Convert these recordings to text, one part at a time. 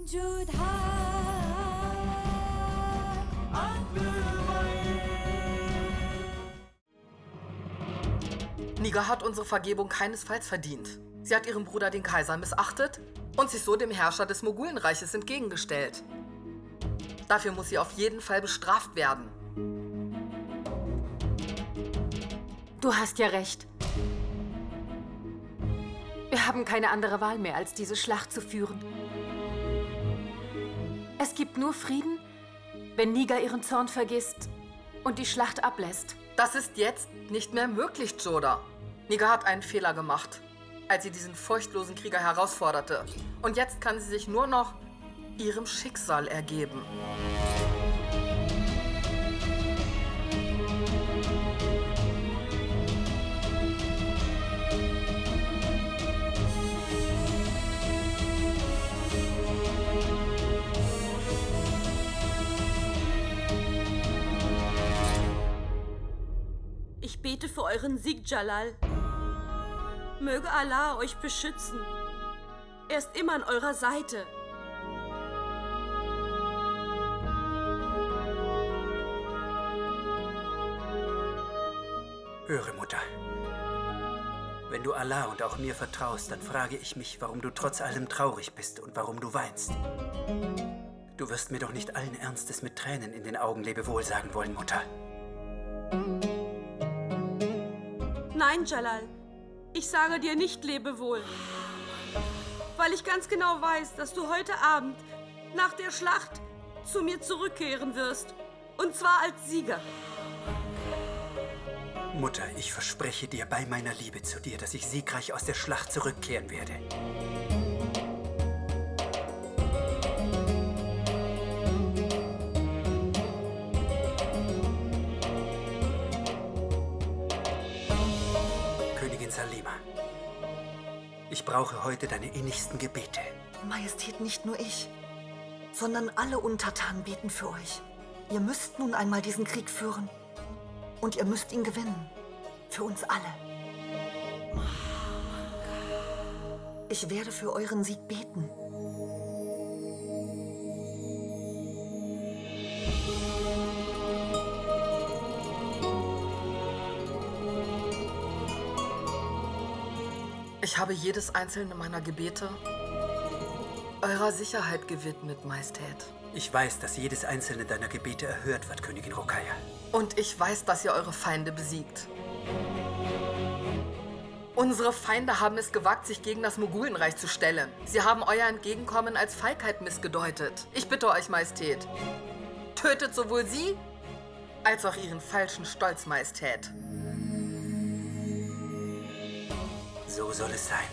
Nigar hat unsere Vergebung keinesfalls verdient. Sie hat ihren Bruder, den Kaiser, missachtet und sich so dem Herrscher des Mogulenreiches entgegengestellt. Dafür muss sie auf jeden Fall bestraft werden. Du hast ja recht. Wir haben keine andere Wahl mehr, als diese Schlacht zu führen. Es gibt nur Frieden, wenn Nigar ihren Zorn vergisst und die Schlacht ablässt. Das ist jetzt nicht mehr möglich, Joda. Nigar hat einen Fehler gemacht, als sie diesen furchtlosen Krieger herausforderte. Und jetzt kann sie sich nur noch ihrem Schicksal ergeben. Ich bete für euren Sieg, Jalal. Möge Allah euch beschützen. Er ist immer an eurer Seite. Höre, Mutter. Wenn du Allah und auch mir vertraust, dann frage ich mich, warum du trotz allem traurig bist und warum du weinst. Du wirst mir doch nicht allen Ernstes mit Tränen in den Augen Lebewohl sagen wollen, Mutter. Nein, Jalal. Ich sage dir nicht Lebewohl. Weil ich ganz genau weiß, dass du heute Abend nach der Schlacht zu mir zurückkehren wirst. Und zwar als Sieger. Mutter, ich verspreche dir bei meiner Liebe zu dir, dass ich siegreich aus der Schlacht zurückkehren werde. Königin Salima, ich brauche heute deine innigsten Gebete. Majestät, nicht nur ich, sondern alle Untertanen beten für euch. Ihr müsst nun einmal diesen Krieg führen. Und ihr müsst ihn gewinnen. Für uns alle. Ich werde für euren Sieg beten. Ich habe jedes einzelne meiner Gebete eurer Sicherheit gewidmet, Majestät. Ich weiß, dass jedes einzelne deiner Gebete erhört wird, Königin Rokhaya. Und ich weiß, dass ihr eure Feinde besiegt. Unsere Feinde haben es gewagt, sich gegen das Mogulenreich zu stellen. Sie haben euer Entgegenkommen als Feigheit missgedeutet. Ich bitte euch, Majestät, tötet sowohl sie als auch ihren falschen Stolz, Majestät. So soll es sein.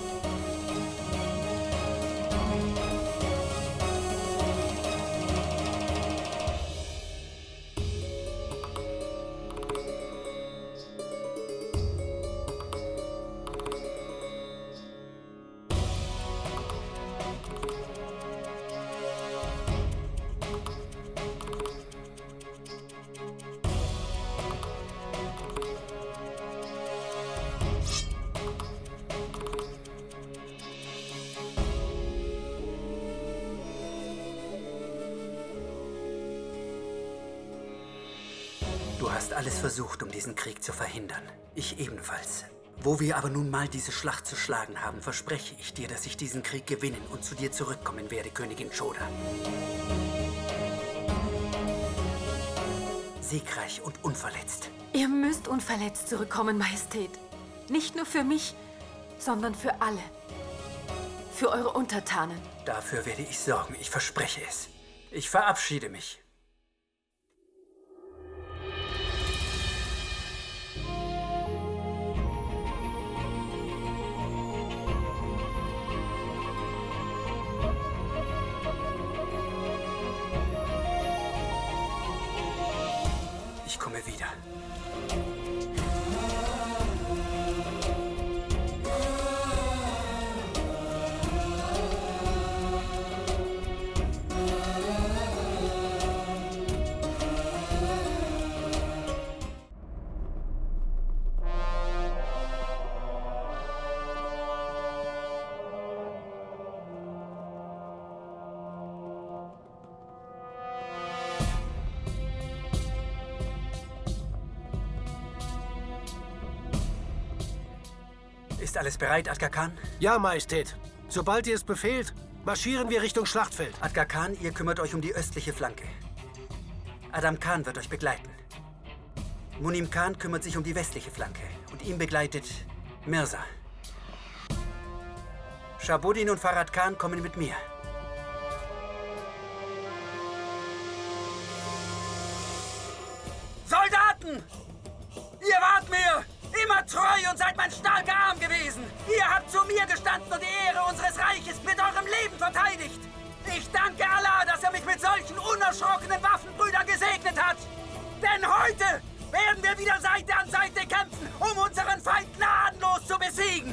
Du hast alles versucht, um diesen Krieg zu verhindern. Ich ebenfalls. Wo wir aber nun mal diese Schlacht zu schlagen haben, verspreche ich dir, dass ich diesen Krieg gewinnen und zu dir zurückkommen werde, Königin Joda. Siegreich und unverletzt. Ihr müsst unverletzt zurückkommen, Majestät. Nicht nur für mich, sondern für alle. Für eure Untertanen. Dafür werde ich sorgen, ich verspreche es. Ich verabschiede mich. Ich komme wieder. Ist alles bereit, Adghar Khan? Ja, Majestät. Sobald ihr es befehlt, marschieren wir Richtung Schlachtfeld. Adghar Khan, ihr kümmert euch um die östliche Flanke. Adam Khan wird euch begleiten. Munim Khan kümmert sich um die westliche Flanke. Und ihm begleitet Mirza. Shahabuddin und Farhad Khan kommen mit mir. Soldaten! Ihr wart mir immer treu und seid mein starker Arm gewesen. Ihr habt zu mir gestanden und die Ehre unseres Reiches mit eurem Leben verteidigt. Ich danke Allah, dass er mich mit solchen unerschrockenen Waffenbrüdern gesegnet hat. Denn heute werden wir wieder Seite an Seite kämpfen, um unseren Feind gnadenlos zu besiegen.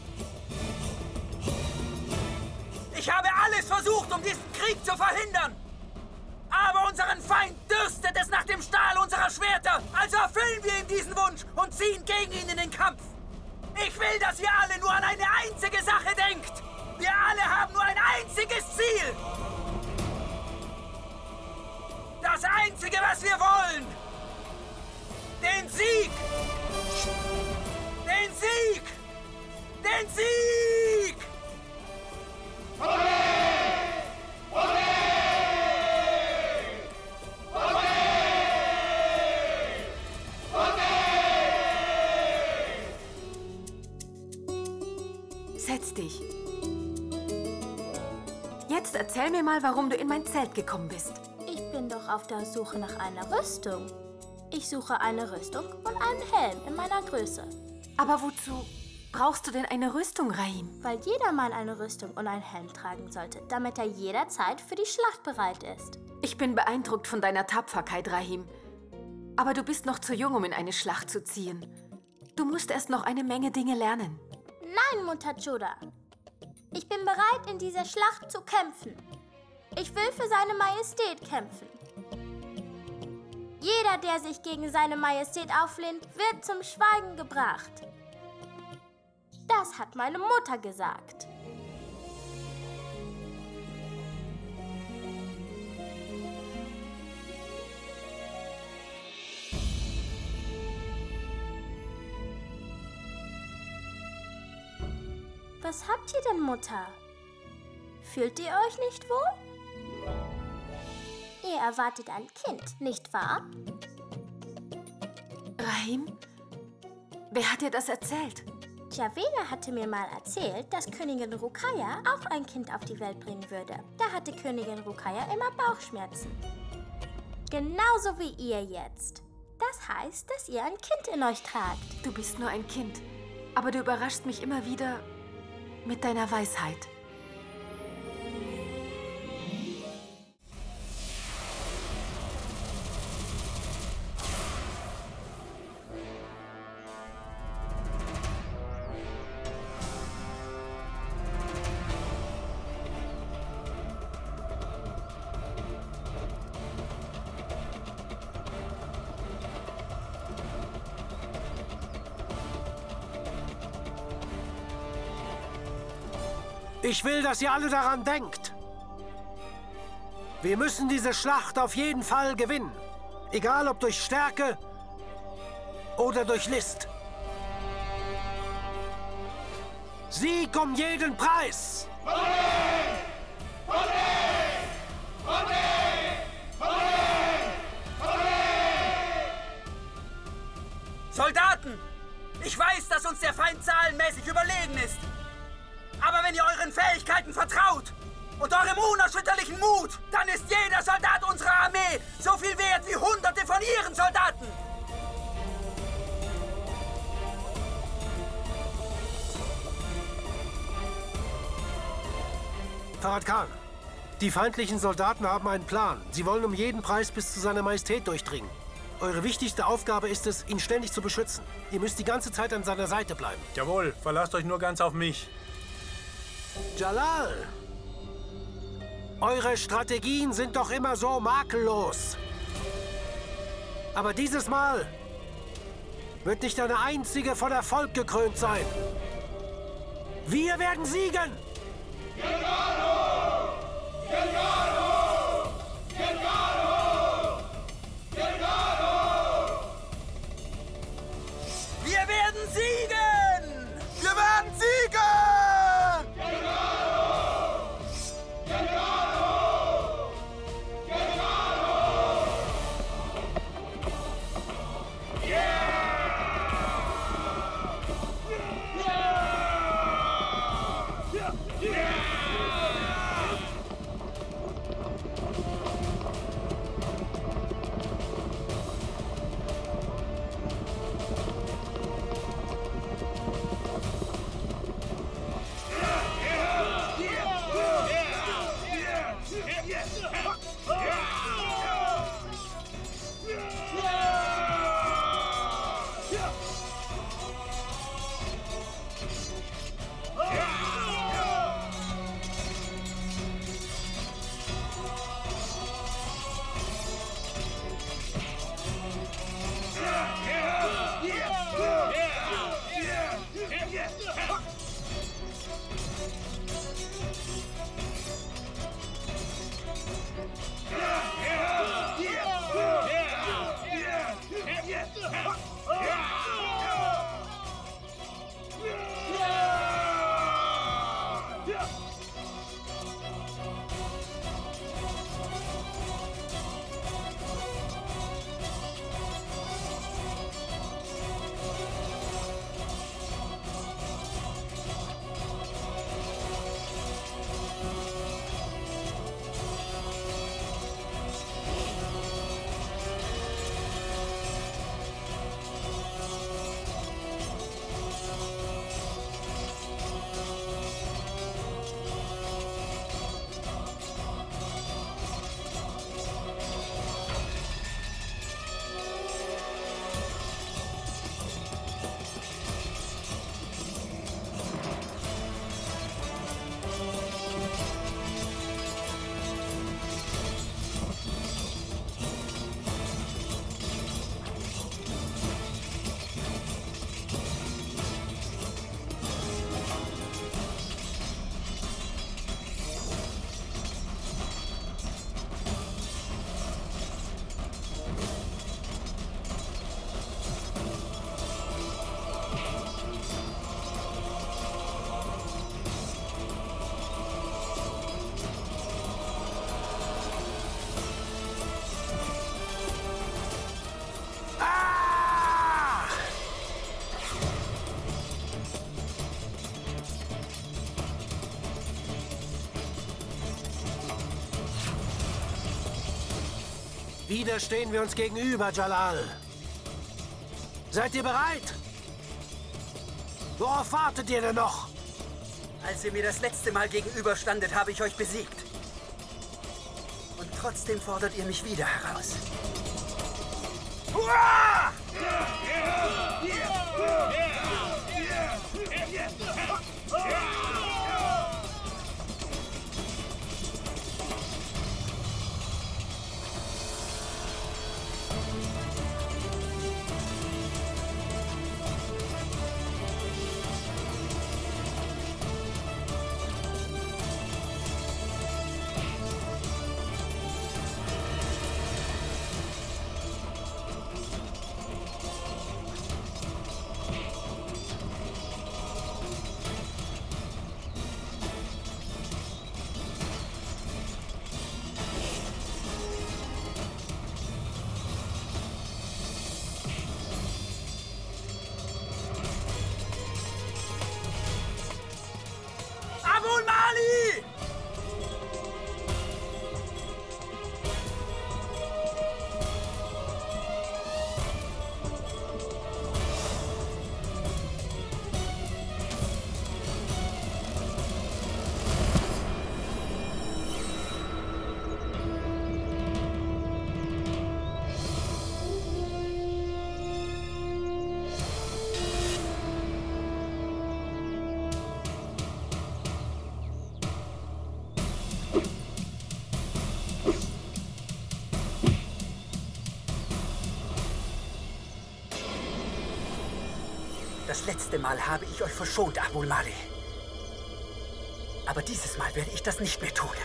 Ich habe alles versucht, um diesen Krieg zu verhindern. Aber unseren Feind dürstet es nach dem Stahl unserer Schwerter. Also erfüllen wir ihm diesen Wunsch und ziehen gegen ihn in den Kampf. Ich will, dass ihr alle nur an eine einzige Sache denkt. Wir alle haben nur ein einziges Ziel. Das Einzige, was wir wollen. Den Sieg. Den Sieg. Den Sieg. Setz dich. Jetzt erzähl mir mal, warum du in mein Zelt gekommen bist. Ich bin doch auf der Suche nach einer Rüstung. Ich suche eine Rüstung und einen Helm in meiner Größe. Aber wozu brauchst du denn eine Rüstung, Rahim? Weil jeder Mann eine Rüstung und einen Helm tragen sollte, damit er jederzeit für die Schlacht bereit ist. Ich bin beeindruckt von deiner Tapferkeit, Rahim. Aber du bist noch zu jung, um in eine Schlacht zu ziehen. Du musst erst noch eine Menge Dinge lernen. Nein, Mutter Chuda. Ich bin bereit, in dieser Schlacht zu kämpfen. Ich will für seine Majestät kämpfen. Jeder, der sich gegen seine Majestät auflehnt, wird zum Schweigen gebracht. Das hat meine Mutter gesagt. Was habt ihr denn, Mutter? Fühlt ihr euch nicht wohl? Ihr erwartet ein Kind, nicht wahr? Rahim, wer hat dir das erzählt? Javeda hatte mir mal erzählt, dass Königin Ruqayya auch ein Kind auf die Welt bringen würde. Da hatte Königin Ruqayya immer Bauchschmerzen. Genauso wie ihr jetzt. Das heißt, dass ihr ein Kind in euch tragt. Du bist nur ein Kind, aber du überraschst mich immer wieder mit deiner Weisheit. Ich will, dass ihr alle daran denkt. Wir müssen diese Schlacht auf jeden Fall gewinnen. Egal ob durch Stärke oder durch List. Sieg um jeden Preis! Soldaten! Ich weiß, dass uns der Feind zahlenmäßig überlegen ist. Aber wenn ihr euren Fähigkeiten vertraut und eurem unerschütterlichen Mut, dann ist jeder Soldat unserer Armee so viel wert wie Hunderte von ihren Soldaten. Farhad Khan, die feindlichen Soldaten haben einen Plan. Sie wollen um jeden Preis bis zu seiner Majestät durchdringen. Eure wichtigste Aufgabe ist es, ihn ständig zu beschützen. Ihr müsst die ganze Zeit an seiner Seite bleiben. Jawohl, verlasst euch nur ganz auf mich. Jalal! Eure Strategien sind doch immer so makellos. Aber dieses Mal wird nicht eine einzige von Erfolg gekrönt sein. Wir werden siegen! Delgado! Delgado! Delgado! Delgado! Wir werden siegen! Wir werden Wieder stehen wir uns gegenüber, Jalal. Seid ihr bereit? Worauf wartet ihr denn noch? Als ihr mir das letzte Mal gegenüberstandet, habe ich euch besiegt. Und trotzdem fordert ihr mich wieder heraus. Hurra! Das letzte Mal habe ich euch verschont, Abul Mali. Aber dieses Mal werde ich das nicht mehr tun.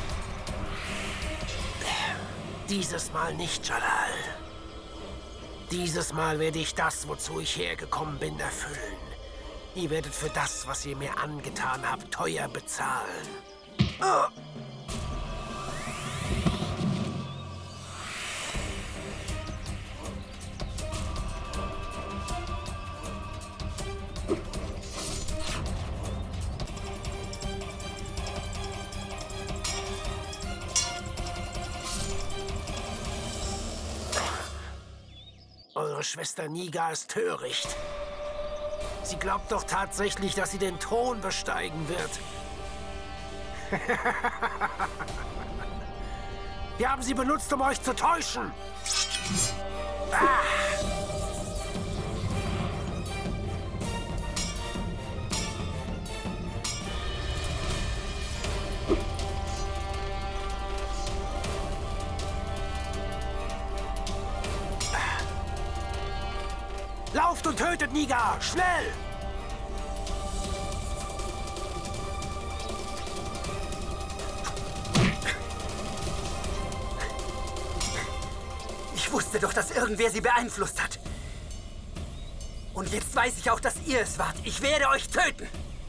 Dieses Mal nicht, Jalal. Dieses Mal werde ich das, wozu ich hergekommen bin, erfüllen. Ihr werdet für das, was ihr mir angetan habt, teuer bezahlen. Eure Schwester Niga ist töricht. Sie glaubt doch tatsächlich, dass sie den Thron besteigen wird. Wir haben sie benutzt, um euch zu täuschen. Lauft und tötet Niga! Schnell! Ich wusste doch, dass irgendwer sie beeinflusst hat. Und jetzt weiß ich auch, dass ihr es wart. Ich werde euch töten!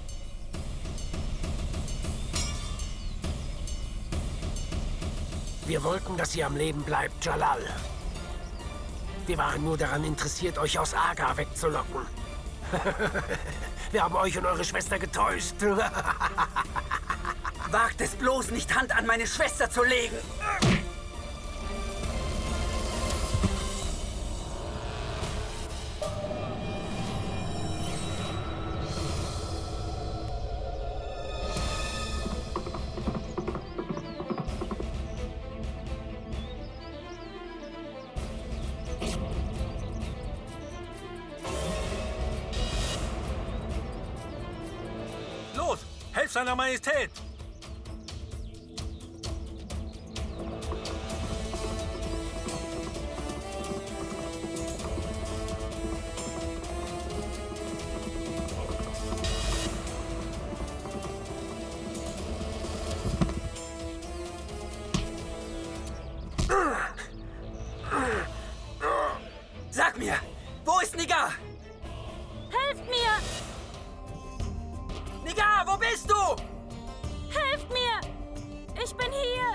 Wir wollten, dass ihr am Leben bleibt, Jalal. Wir waren nur daran interessiert, euch aus Aga wegzulocken. Wir haben euch und eure Schwester getäuscht. Wagt es bloß nicht, Hand an meine Schwester zu legen! Helft seiner Majestät! Sag mir, wo ist Niga? Helft mir! Niga, wo bist du? Helft mir! Ich bin hier!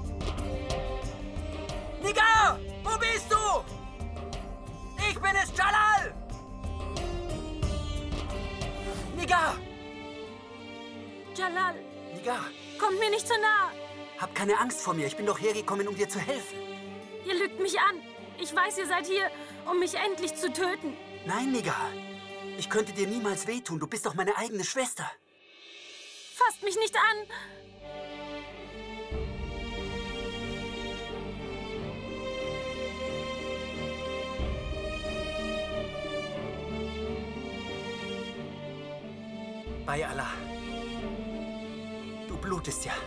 Niga, wo bist du? Ich bin es, Jalal! Niga! Jalal, Niga, kommt mir nicht zu nah! hab keine Angst vor mir. Ich bin doch hergekommen, um dir zu helfen. Ihr lügt mich an. Ich weiß, ihr seid hier, um mich endlich zu töten. Nein, Niga. Ich könnte dir niemals wehtun. Du bist doch meine eigene Schwester. Fasst mich nicht an! Bei Allah. Du blutest ja.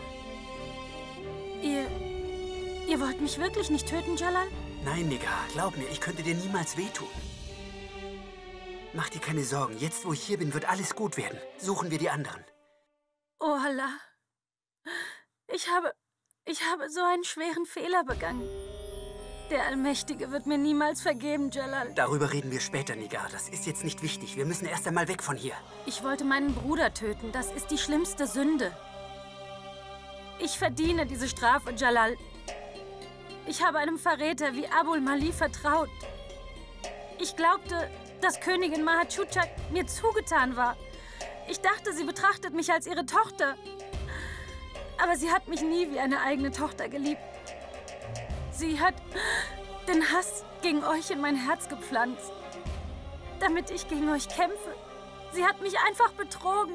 Ihr wollt mich wirklich nicht töten, Jalal? Nein, Niga. Glaub mir, ich könnte dir niemals wehtun. Mach dir keine Sorgen. Jetzt, wo ich hier bin, wird alles gut werden. Suchen wir die anderen. Oh Allah. Ich habe so einen schweren Fehler begangen. Der Allmächtige wird mir niemals vergeben, Jalal. Darüber reden wir später, Niga. Das ist jetzt nicht wichtig. Wir müssen erst einmal weg von hier. Ich wollte meinen Bruder töten. Das ist die schlimmste Sünde. Ich verdiene diese Strafe, Jalal. Ich habe einem Verräter wie Abul Mali vertraut. Ich glaubte, dass Königin Mahachutchak mir zugetan war. Ich dachte, sie betrachtet mich als ihre Tochter. Aber sie hat mich nie wie eine eigene Tochter geliebt. Sie hat den Hass gegen euch in mein Herz gepflanzt, damit ich gegen euch kämpfe. Sie hat mich einfach betrogen.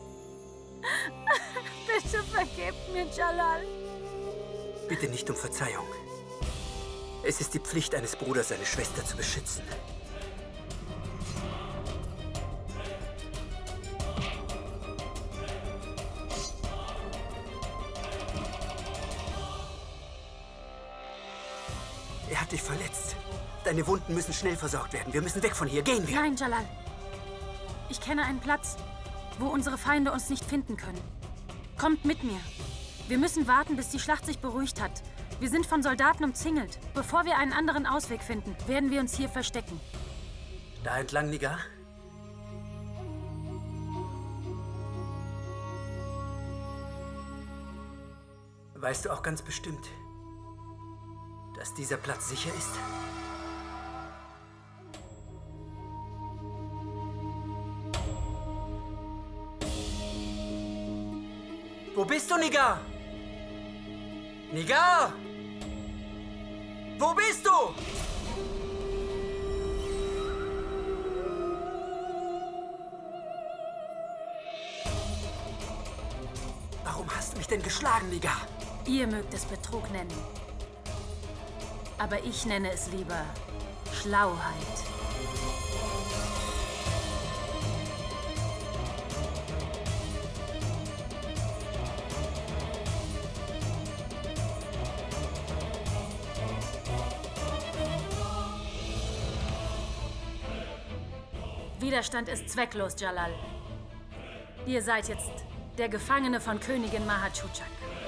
Bitte vergebt mir, Jalal. Bitte nicht um Verzeihung. Es ist die Pflicht eines Bruders, seine Schwester zu beschützen. Er hat dich verletzt. Deine Wunden müssen schnell versorgt werden. Wir müssen weg von hier. Gehen wir. Nein, Jalal. Ich kenne einen Platz, wo unsere Feinde uns nicht finden können. Kommt mit mir. Wir müssen warten, bis die Schlacht sich beruhigt hat. Wir sind von Soldaten umzingelt. Bevor wir einen anderen Ausweg finden, werden wir uns hier verstecken. Da entlang, Nigar? Weißt du auch ganz bestimmt, dass dieser Platz sicher ist? Wo bist du, Nigar? Nigar! Wo bist du? Warum hast du mich denn geschlagen, Nigar? Ihr mögt es Betrug nennen. Aber ich nenne es lieber Schlauheit. Widerstand ist zwecklos, Jalal. Ihr seid jetzt der Gefangene von Königin Mahachujak.